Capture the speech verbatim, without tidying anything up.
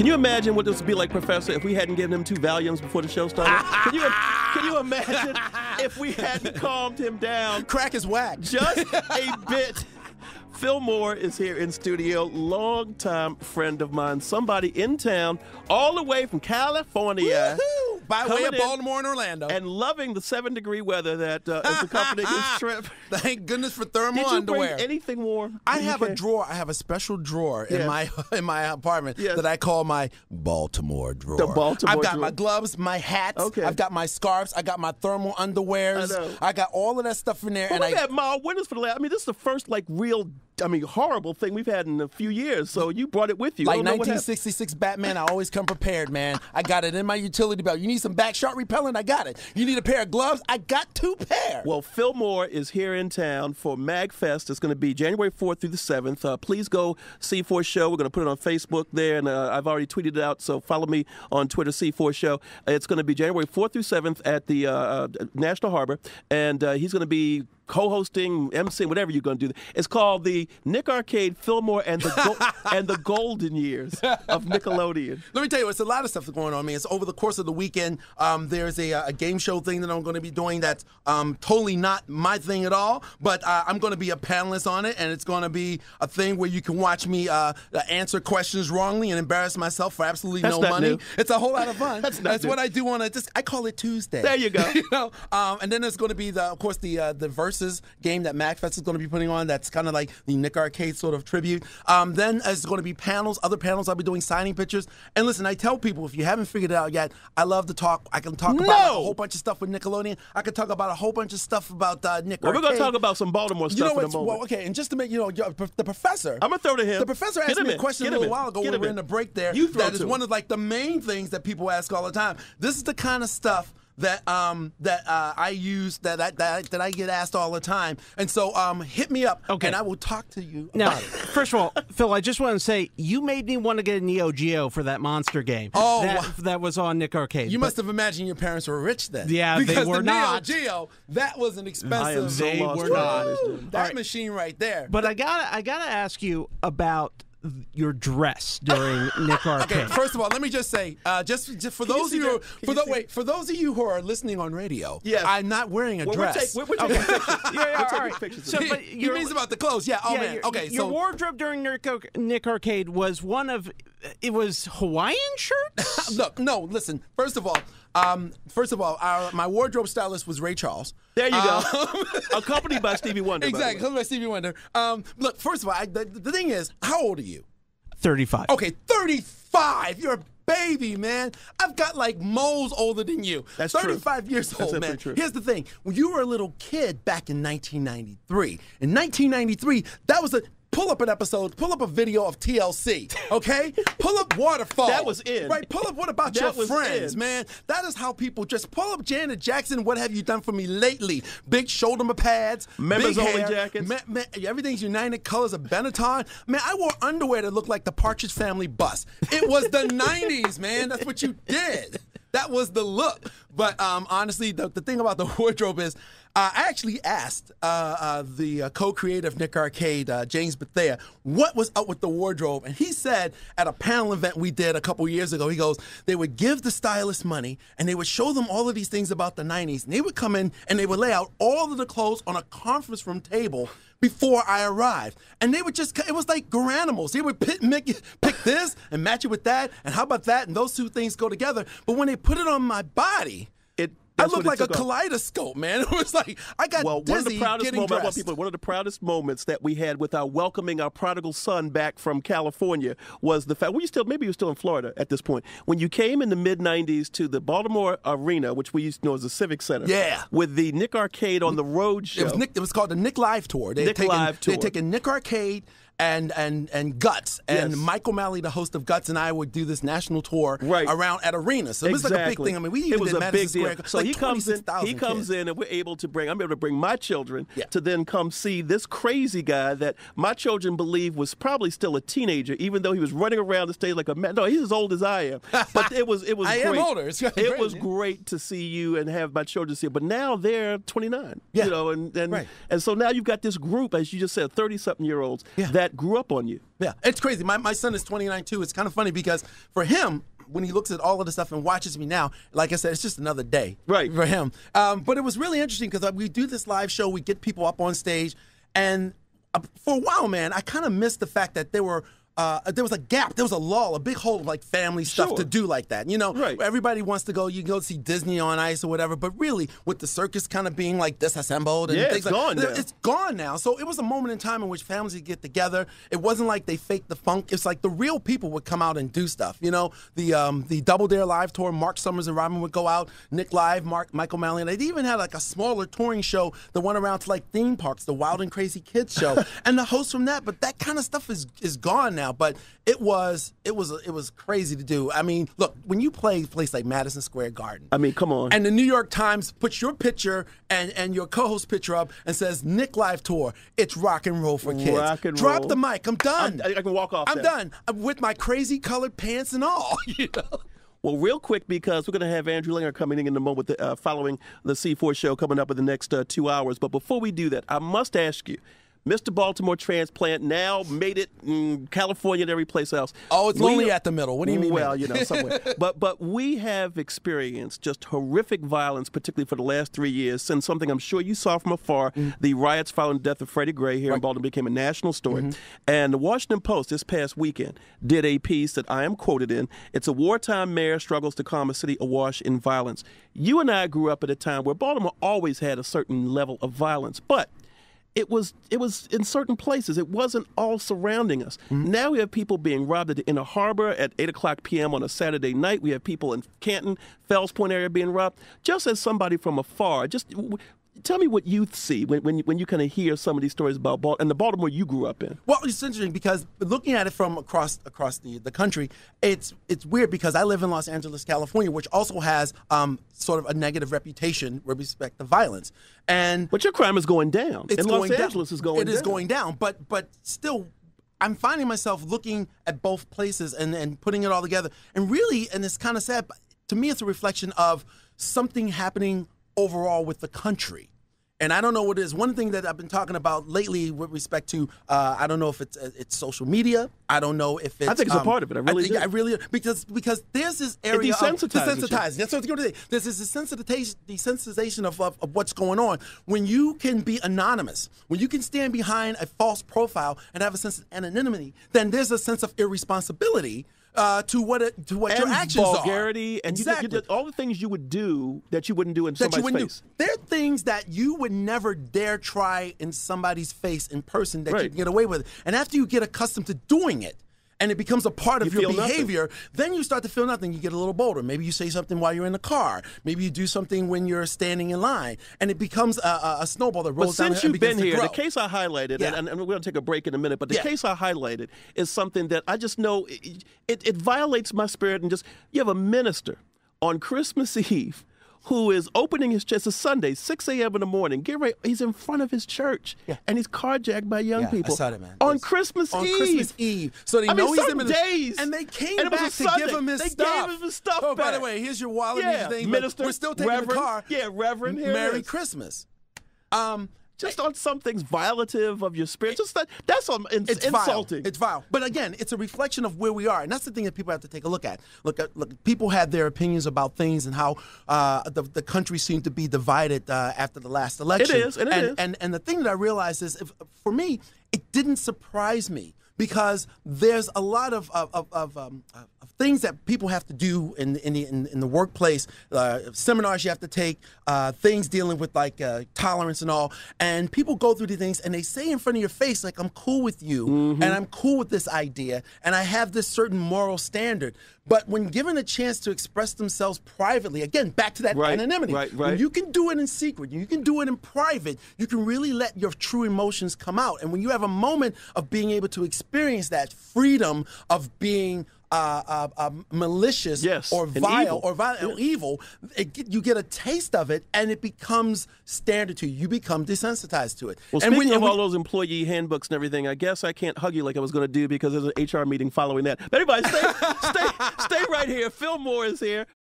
Can you imagine what this would be like, Professor, if we hadn't given him two Valiums before the show started? Can you can you imagine if we hadn't calmed him down? Crack is whack. Just a bit. Phil Moore is here in studio, longtime friend of mine, somebody in town, all the way from California. Woo-hoo! By way of Baltimore and Orlando. And loving the seven-degree weather that uh, is accompanying his trip. Thank goodness for thermal Did you underwear. bring anything warm? I have a drawer. I have a special drawer Yes. in my in my apartment Yes. that I call my Baltimore drawer. The Baltimore I've got drawer. my gloves, my hats. Okay. I've got my scarves. I got my thermal underwears. I know. I got all of that stuff in there. Well, and we've I had mild winters for the last. I mean, this is the first like real, I mean, horrible thing we've had in a few years. So you brought it with you. I Like don't know what nineteen happened. sixty-six Batman, I always come prepared, man. I got it in my utility belt. You need some back shot repellent? I got it. You need a pair of gloves? I got two pair. Well, Phil Moore is here in town for MagFest. It's going to be January fourth through the seventh. Uh, please go C four Show. We're going to put it on Facebook there, and uh, I've already tweeted it out, so follow me on Twitter, C four Show. It's going to be January fourth through seventh at the uh, uh, National Harbor, and uh, he's going to be co-hosting, emceeing, whatever you're going to do. It's called the Nick Arcade, Phil Moore, and the go- and the Golden Years of Nickelodeon. Let me tell you, it's a lot of stuff that's going on, man. It's over the course of the weekend. Um, there's a, a game show thing that I'm going to be doing that's um, totally not my thing at all, but uh, I'm going to be a panelist on it, and it's going to be a thing where you can watch me uh, answer questions wrongly and embarrass myself for absolutely That's no not money. new. It's a whole lot of fun. That's not That's new. what I do on a, just, I call it Tuesday. There you go. you know? um, and then there's going to be, the, of course, the uh, the Versus game that MagFest is going to be putting on. That's kind of like the Nick Arcade sort of tribute. Um, then there's going to be panels, other panels. I'll be doing signing pictures. And listen, I tell people, if you haven't figured it out yet, I love to talk. I can talk No! about like, a whole bunch of stuff with Nickelodeon. I can talk about a whole bunch of stuff about uh, Nick Well, Arcade. we're going to talk about some Baltimore You stuff know in a what's, moment. well, okay, and just to make, you know, the professor. I'm going to throw to him. The professor Get asked him me a in. question Get a him little in. while ago Get when him we were in. in the break there. You throw that is to one him. of like the main things that people ask all the time. This is the kind of stuff that um that uh, I use that I, that I, that I get asked all the time, and so um hit me up, Okay. and I will talk to you Now, about it. first of all, Phil, I just want to say you made me want to get a Neo Geo for that monster game. Oh, that, wow. that was on Nick Arcade. You But must have imagined your parents were rich then. Yeah, they because were the not. Neo Geo, that was an expensive. I am so They lost were for not. this, Woo! dude. That All right. machine right there. But I got I got to ask you about your dress during Nick Arcade. Okay, first of all, let me just say, uh, just, just for those of see you, who, that? Can for you the see wait, for those of you who are listening on radio, Yes. I'm not wearing a Well, we're, dress. take, we're, we're taking pictures. Yeah, yeah, we're all taking right. pictures. So, of it. but he your- means about the clothes. Yeah. Oh yeah, man. your, Okay. Your so wardrobe during Nick, Ar- Nick Arcade was one of it was Hawaiian shirts. look, no, listen. First of all, um, first of all, our, my wardrobe stylist was Ray Charles. There you go. Um, Accompanied by Stevie Wonder. by the exactly. way. Come by Stevie Wonder. Um, look, first of all, I, the, the thing is, how old are you? Thirty-five. Okay, thirty-five. You're a baby, man. I've got like moles older than you. That's true. thirty-five years That's old, definitely man. true. Here's the thing. When you were a little kid back in nineteen ninety-three, in nineteen ninety-three, that was a pull up an episode, pull up a video of T L C, okay? Pull up Waterfall. That was in. Right, pull up What About That Your was Friends, in. man. That is how people just pull up Janet Jackson, What Have You Done For Me Lately? Big shoulder pads, Members big only hair, jackets. ma- ma- everything's United Colors of Benetton. Man, I wore underwear that looked like the Partridge Family bus. It was the nineties, man. That's what you did. That was the look. But um, honestly, the, the thing about the wardrobe is, uh, I actually asked uh, uh, the uh, co-creator of Nick Arcade, uh, James Bethea, what was up with the wardrobe. And he said at a panel event we did a couple years ago, he goes, they would give the stylist money and they would show them all of these things about the nineties. And they would come in and they would lay out all of the clothes on a conference room table before I arrived. And they would just, it was like granimals. They would pick, make, pick this and match it with that. And how about that? And those two things go together. But when they put it on my body, It, I that's looked what it like a took off. kaleidoscope, man. It was like, I got Well, one of the dizzy proudest getting moments, I want dressed. people, one of the proudest moments that we had with our welcoming our prodigal son back from California was the fact. Were you still? Maybe you were still in Florida at this point when you came in the mid nineties to the Baltimore Arena, which we used to know as the Civic Center. Yeah. With the Nick Arcade on the road show. It was Nick. It was called the Nick Live Tour. They Nick taken, Live Tour. They'd taken Nick Arcade and and and Guts, and Yes. Mike O'Malley, the host of Guts, and I would do this national tour Right. around at arenas. So it was like a big thing. I mean, we even it was did a Madison big deal. Square. So like he comes in. twenty-six thousand He comes kids. in, and we're able to bring. I'm able to bring my children Yeah. to then come see this crazy guy that my children believe was probably still a teenager, even though he was running around the stage like a man. No, he's as old as I am. But it was it was. I great. am older. It's it great, was yeah. great to see you and have my children see it. But now they're twenty-nine. Yeah. You know, and and Right. and so now you've got this group, as you just said, thirty something year olds Yeah. that that grew up on you. Yeah, it's crazy. My my son is twenty-nine too. It's kind of funny because for him, when he looks at all of the stuff and watches me now, like I said, it's just another day right. for him. Um, but it was really interesting because we do this live show, we get people up on stage, and uh, for a while, man, I kind of missed the fact that there were uh, there was a gap, there was a lull, a big hole of like family stuff sure. to do like that. You know, right. everybody wants to go, you can go see Disney on Ice or whatever, but really with the circus kind of being like disassembled and yeah, things it's like gone now. It's gone now. So it was a moment in time in which families would get together. It wasn't like they faked the funk. It's like the real people would come out and do stuff. You know, the um, the Double Dare Live tour, Mark Summers and Robin would go out, Nick Live, Mark, Michael Malley, and they even had like a smaller touring show that went around to like theme parks, the Wild and Crazy Kids show, and the host from that. But that kind of stuff is is gone now. But it was it was it was crazy to do. I mean, look, when you play a place like Madison Square Garden, I mean, come on, and the New York Times puts your picture and and your co-host picture up and says Nick Live Tour, it's rock and roll for kids. Rock and Drop roll. the mic. I'm done. I'm, I can walk off. I'm that. done with my crazy colored pants and all. You know. Well, real quick, because we're going to have Andrew Linger coming in in a moment, with the, uh, following the C four show coming up in the next uh, two hours. But before we do that, I must ask you, Mister Baltimore transplant now made it in California and every place else. Oh, it's we, lonely at the middle. What do you mean? Well, man? you know, somewhere. but but we have experienced just horrific violence, particularly for the last three years, since something I'm sure you saw from afar, mm-hmm. the riots following the death of Freddie Gray here right. in Baltimore became a national story. Mm-hmm. And the Washington Post this past weekend did a piece that I am quoted in. It's a wartime mayor struggles to calm a city awash in violence. You and I grew up at a time where Baltimore always had a certain level of violence, but It was it was in certain places. It wasn't all surrounding us. Mm-hmm. Now we have people being robbed at the Inner Harbor at eight o'clock p.m. on a Saturday night. We have people in Canton, Fells Point area being robbed. Just as somebody from afar, just w- tell me what you see when when you, when you kind of hear some of these stories about Baltimore and the Baltimore you grew up in. Well, it's interesting because looking at it from across across the, the country, it's it's weird because I live in Los Angeles, California, which also has um, sort of a negative reputation with respect to violence. And but your crime is going down. It's and going Los down. Angeles is going it down. It is going down, but but still, I'm finding myself looking at both places and, and putting it all together. And really, and it's kind of sad, but to me, it's a reflection of something happening overall with the country. And I don't know what it is. One thing that I've been talking about lately with respect to, uh, I don't know if it's it's social media. I don't know if it's. I think it's um, a part of it. I really I think do. I really because because there's this area it desensitizes of desensitizing. That's what I was going to say. There's this desensitization, desensitization of, of of what's going on. When you can be anonymous, when you can stand behind a false profile and have a sense of anonymity, then there's a sense of irresponsibility. Uh, to what it, to what and your actions vulgarity, are. and exactly. you, you did all the things you would do that you wouldn't do in that somebody's you wouldn't face. Do. There are things that you would never dare try in somebody's face in person that right. you can get away with. And after you get accustomed to doing it, and it becomes a part of you your feel behavior, nothing. then you start to feel nothing. You get a little bolder. Maybe you say something while you're in the car. Maybe you do something when you're standing in line, and it becomes a, a, a snowball that rolls but down. But since you've been here, grow. the case I highlighted, yeah. and, and we're going to take a break in a minute, but the yeah. case I highlighted is something that I just know it, it, it violates my spirit. And just you have a minister on Christmas Eve who is opening his church. It's a Sunday, six a.m. in the morning. Get ready. He's in front of his church, yeah. and he's carjacked by young yeah, people. I saw that, man. On It's, Christmas on Eve. On Christmas Eve. So they I know mean, he's certain in the days. And they came and back to give him his they stuff. They gave him his stuff Oh, back. by the way, here's your wallet. Yeah, thing, minister. We're still taking Reverend, the car. Yeah, Reverend. Here Merry it is. Christmas. Um, Just on some things violative of your spirit. Just that, that's on, it's, it's insulting. Vile. It's vile. But again, it's a reflection of where we are. And that's the thing that people have to take a look at. Look, at, look people had their opinions about things and how uh, the, the country seemed to be divided uh, after the last election. It is, and it and, is. And, and the thing that I realized is, if, for me, it didn't surprise me. Because there's a lot of of, of, of, um, of things that people have to do in in the, in, in the workplace, uh, seminars you have to take, uh, things dealing with like uh, tolerance and all, and people go through the things and they say in front of your face like, I'm cool with you, mm-hmm. and I'm cool with this idea, and I have this certain moral standard. But when given a chance to express themselves privately, again, back to that right, anonymity, right, right. when you can do it in secret, you can do it in private, you can really let your true emotions come out. And when you have a moment of being able to experience that freedom of being Uh, uh, uh, malicious yes, or vile evil. or vile yeah. or evil, it, you get a taste of it, and it becomes standard to you. You become desensitized to it. Well, and speaking when, of when, all those employee handbooks and everything, I guess I can't hug you like I was going to do because there's an H R meeting following that. But everybody, stay, stay, stay right here. Phil Moore is here.